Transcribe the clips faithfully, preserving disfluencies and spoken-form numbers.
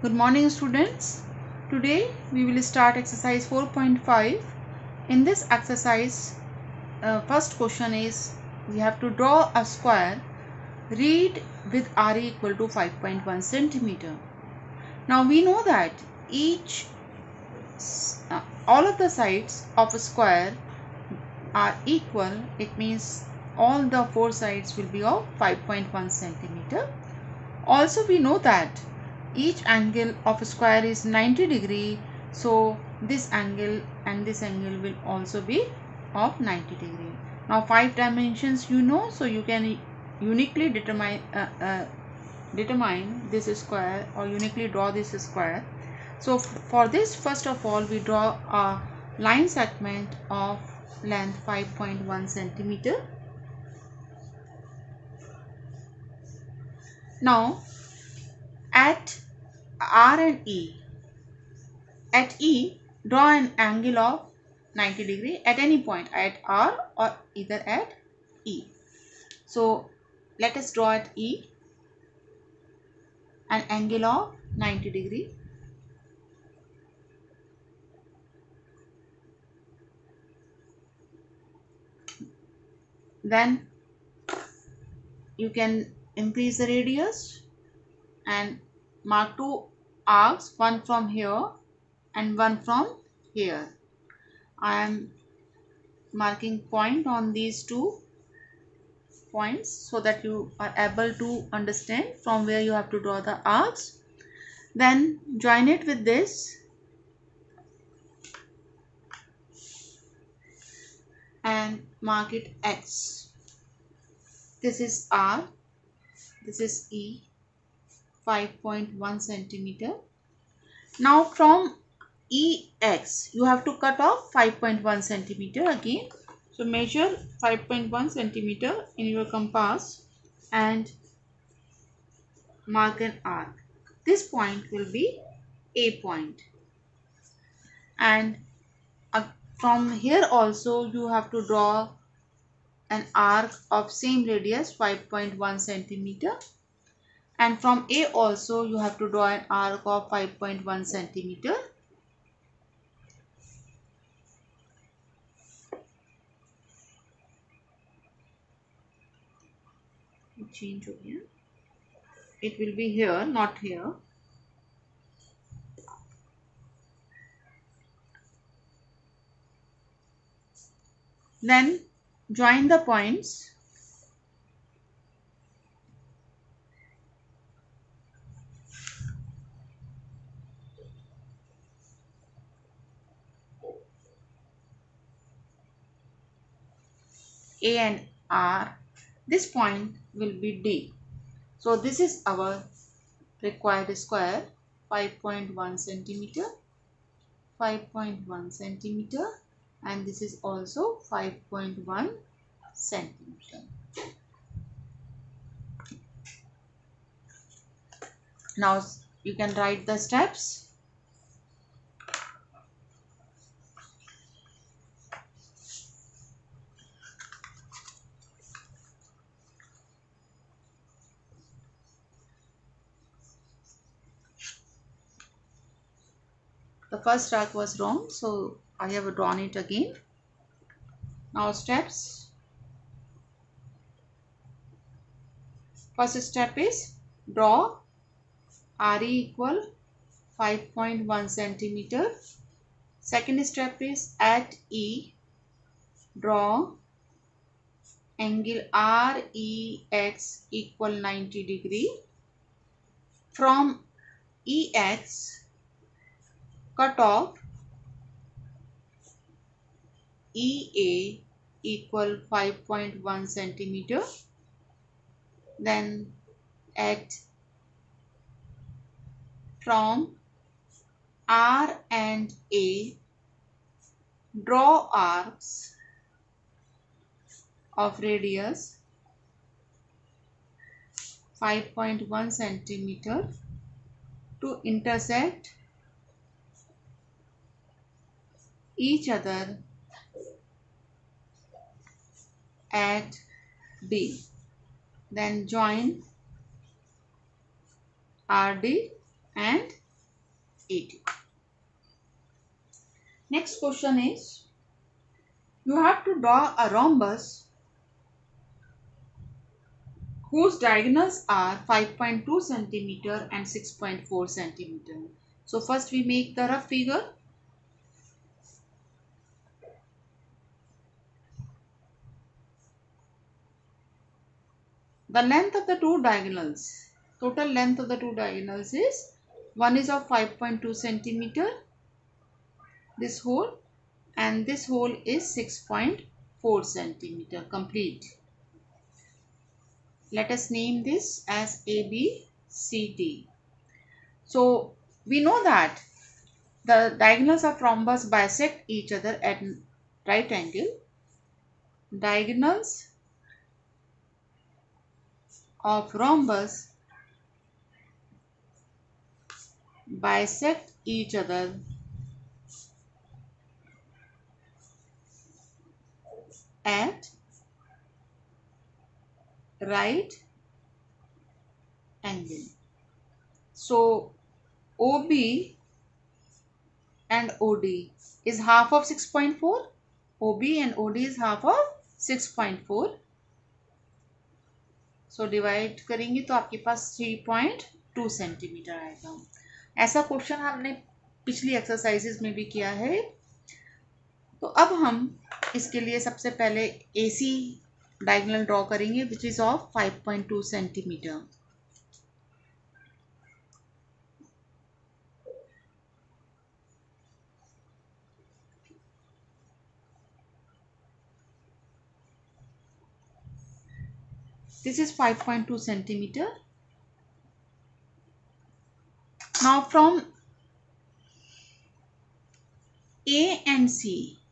Good morning students. Today we will start exercise four point five. In this exercise, uh, first question is we have to draw a square. Read with R equal to five point one centimeter. Now we know that each uh, all of the sides of a square are equal. It means all the four sides will be of five point one centimeter. Also we know that each angle of a square is ninety degree, so this angle and this angle will also be of ninety degree. Now five dimensions you know, so you can uniquely determine uh, uh, determine this square or uniquely draw this square. So for this, first of all we draw a line segment of length five point one centimeter. Now at R and E, at E draw an angle of ninety degree at any point at R or either at E. So let us draw at E an angle of ninety degree. Then you can increase the radius and mark two arcs, one from here and one from here. I am marking point on these two points so that you are able to understand from where you have to draw the arcs. Then join it with this and mark it X. This is R, this is E, five point one centimeter. Now from E X you have to cut off five point one centimeter again. So measure five point one centimeter in your compass and mark an arc. This point will be A point, and uh, from here also you have to draw an arc of same radius five point one centimeter, and from A also you have to draw an arc of five point one centimeter. Change over here. It will be here, not here. Then join the points. A and R. This point will be D. So this is our required square, five point one centimeter, five point one centimeter, and this is also five point one centimeter. Now you can write the steps. The first arc was wrong, so I have drawn it again. Now steps. First step is draw R E equal five point one centimeter. Second step is at E draw angle R E X equal ninety degree. From E X cut off E A equal five point one centimeter. Then at from R and A draw arcs of radius five point one centimeter to intersect each other at D. Then join R D and eighty. Next question is, you have to draw a rhombus whose diagonals are five point two centimeter and six point four centimeter. So first we make the rough figure. The length of the two diagonals, total length of the two diagonals is, one is of five point two centimeter, this hole, and this hole is six point four centimeter, complete. Let us name this as A, B, C, D. So we know that the diagonals of rhombus bisect each other at right angle. Diagonals of rhombus bisect each other at right angle. So O B and O D is half of six point four. O B and O D is half of six point four. So divide करेंगे तो आपके पास three point two centimetre आएगा. ऐसा question हमने पिछली exercises में भी किया है. तो अब हम इसके लिए सबसे पहले एसी डायगोनल ड्रॉ करेंगे which is of five point two centimetre. This is five point two centimeter. Now from A and C,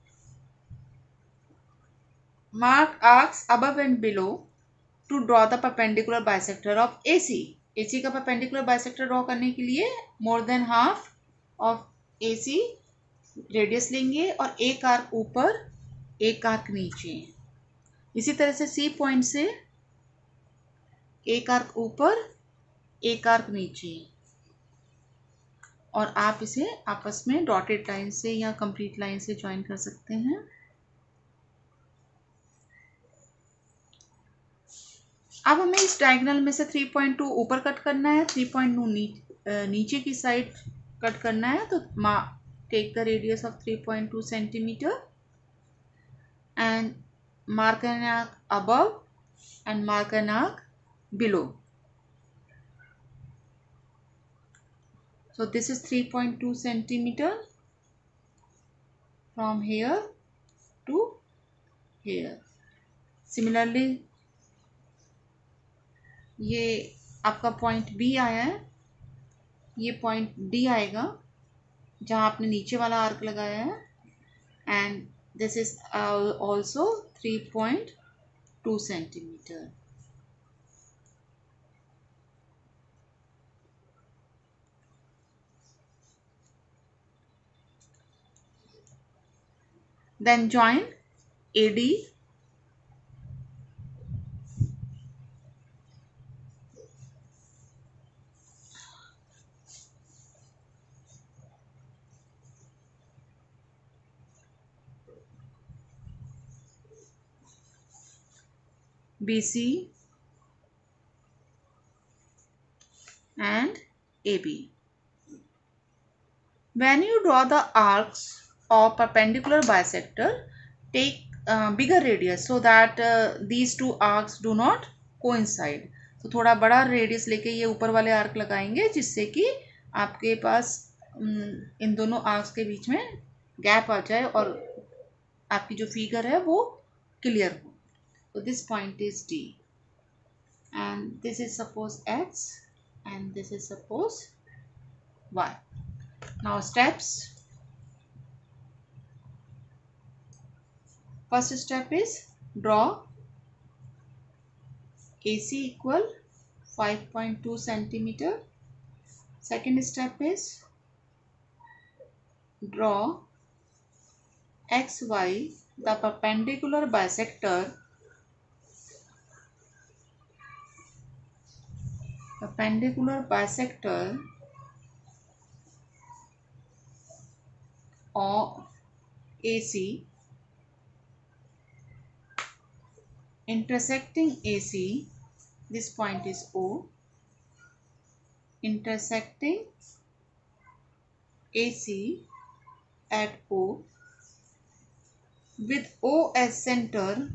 mark arcs above and below to draw the perpendicular bisector of A C. A C का perpendicular bisector draw करने के लिए more than half of A C radius लेंगे और एक arc ऊपर एक arc नीचे. इसी तरह से C पॉइंट से एक आर्क ऊपर एक आर्क नीचे, और आप इसे आपस में डॉटेड लाइन से या कंप्लीट लाइन से ज्वाइन कर सकते हैं. अब हमें इस डायगोनल में से थ्री पॉइंट टू ऊपर कट करना है, थ्री पॉइंट टू नी, नीचे की साइड कट करना है. तो take the radius of three point two centimetre and mark an arc above and mark an arc below. So this is three point two centimeter from here to here. Similarly, ये आपका point B आया है, ये point D आएगा जहाँ आपने नीचे वाला आर्क लगाया है, and this is also three point two centimetre. Then join A D B C and A B. When you draw the arcs of perpendicular bisector, take uh, bigger radius so that uh, these two arcs do not coincide. तो थोड़ा बड़ा radius लेके ये ऊपर वाले arc लगाएंगे जिससे कि आपके पास इन दोनों आर्क्स के बीच में गैप आ जाए और आपकी जो फिगर है वो क्लियर हो. So this point is D, and this is suppose X, and this is suppose Y. Now steps. First step is draw A C equal five point two centimeter. Second step is draw X Y, the perpendicular bisector perpendicular bisector of A C intersecting A C, this point is O, intersecting A C at O with O as center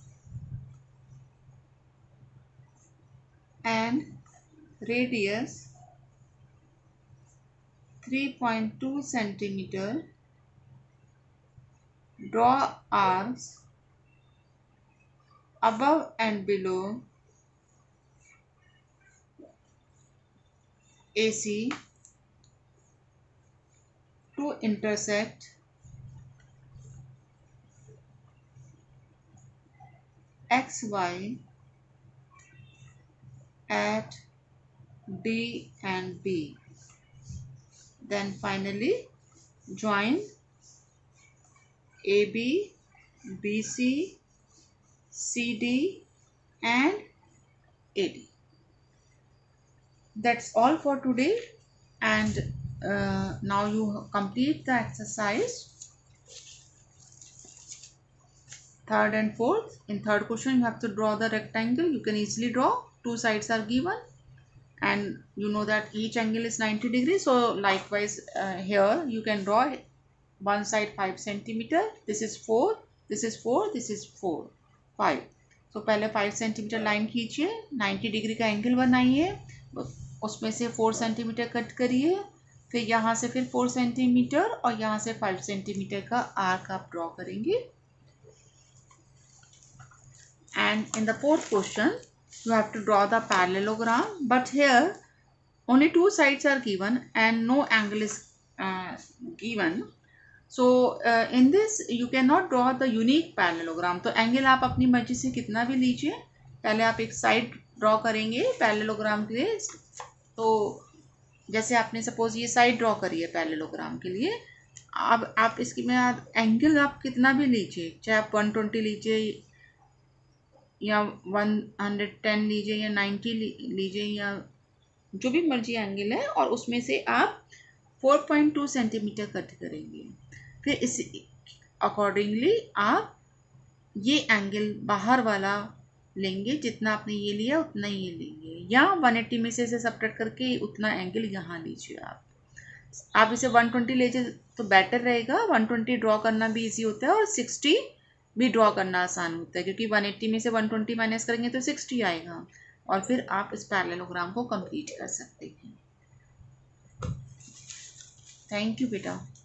and radius three point two centimeter. Draw arcs above and below A C to intersect X Y at D and B. Then finally join A B, B C, C D and A D. That's all for today, and uh, now you complete the exercise third and fourth. In third question you have to draw the rectangle. You can easily draw. Two sides are given and you know that each angle is ninety degrees. So likewise uh, here you can draw one side five centimeter. This is four, this is four, this is four, five. तो पहले five centimetre line खींचिए, ninety degree का angle बनाइए, उसमें से four centimetre cut करिए, फिर यहाँ से फिर फोर सेंटीमीटर और यहाँ से फाइव सेंटीमीटर का आर्क आप ड्रॉ करेंगे. And in the fourth question you have to draw the parallelogram, but here only two sides are given and no angle is uh, given. So uh, in this you cannot draw the unique parallelogram. तो angle आप अपनी मर्जी से कितना भी लीजिए. पहले आप एक साइड ड्रॉ करेंगे पैरेललोग्राम के लिए. तो जैसे आपने सपोज ये साइड ड्रॉ करी है पैरेललोग्राम के लिए, अब आप इसकी में एंगल आप कितना भी लीजिए, चाहे आप वन ट्वेंटी लीजिए या वन हंड्रेड टेन लीजिए या नाइन्टी लीजिए या जो भी मर्जी एंगल है, और उसमें से आप four point two centimetre cut करेंगे. फिर इस अकॉर्डिंगली आप ये एंगल बाहर वाला लेंगे, जितना आपने ये लिया उतना ही ये लेंगे, या वन एट्टी में से इसे सब्ट्रैक्ट करके उतना एंगल यहाँ लीजिए. आप आप इसे वन ट्वेंटी लीजिए तो बेटर रहेगा. वन ट्वेंटी ड्रॉ करना भी इजी होता है और सिक्सटी भी ड्रॉ करना आसान होता है, क्योंकि वन एट्टी में से वन ट्वेंटी माइनस करेंगे तो सिक्सटी आएगा और फिर आप इस पैरेललोग्राम को कंप्लीट कर सकते हैं. थैंक यू बेटा.